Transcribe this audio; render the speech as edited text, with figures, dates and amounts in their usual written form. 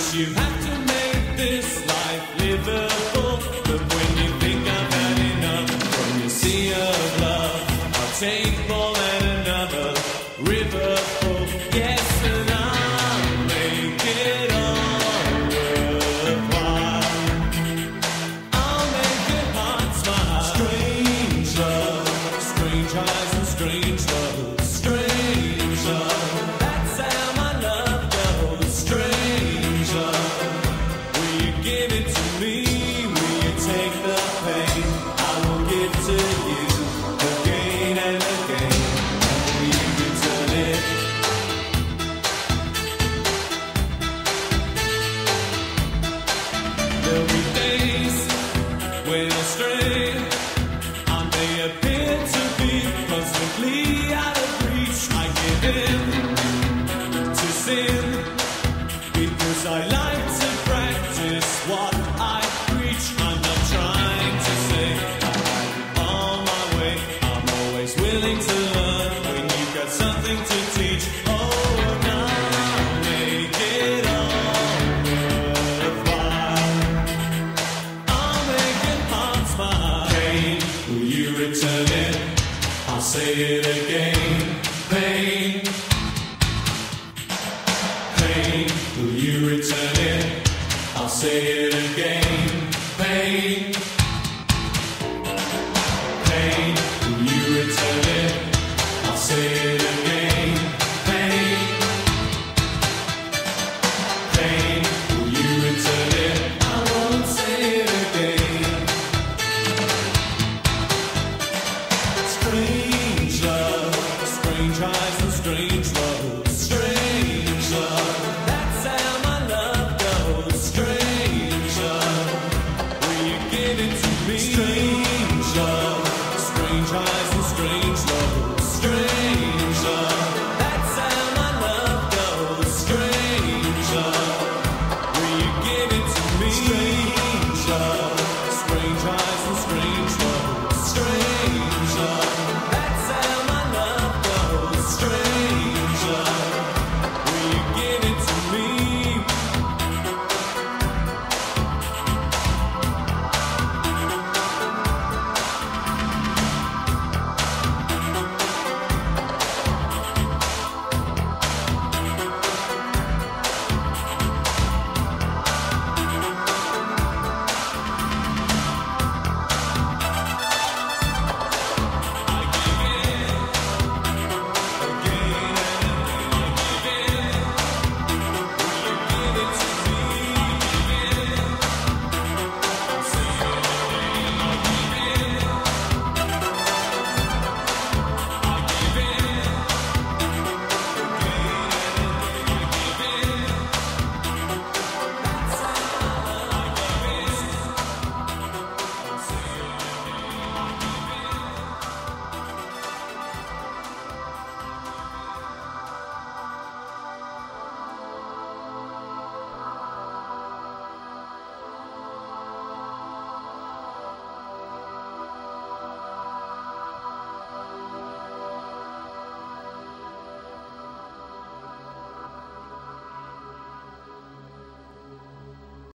You have to make this life livable. But when you think I've had enough from your sea of love, I'll take more than another river full. Yes, and I'll make it all worthwhile. I'll make your heart smile. Strange love, strange highs and strange lows. Strange love, that's how my love goes. Strange love, will you give it to me? Will you take the pain? I will give to you again and again. And will you return it? There'll be days when I stray. I may appear to be constantly out of reach. I give in to sin because I like to practice what I preach. I'm not trying to say I'm on my way. I'm always willing to learn when you've got something to teach. Oh, and I'll make it all worthwhile. I'll make your heart smile. Pain, will you return it? I'll say it again. Pain, pain, will you return it? I'll say it again. Pain, pain, will you return it? I'll say it again. Pain, pain, will you return it? I won't say it again. Strange love, strange highs and strange lows. Strange love, that's how my love goes. Strange love, will you give it to me? Strange love.